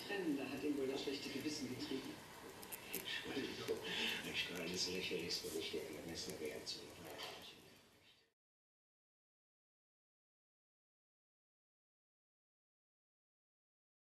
trennen. Da hat ihn wohl das schlechte Gewissen getrieben. Entschuldigung, ein Strahl des Lächelns ist wohl nicht die angemessene Reaktion.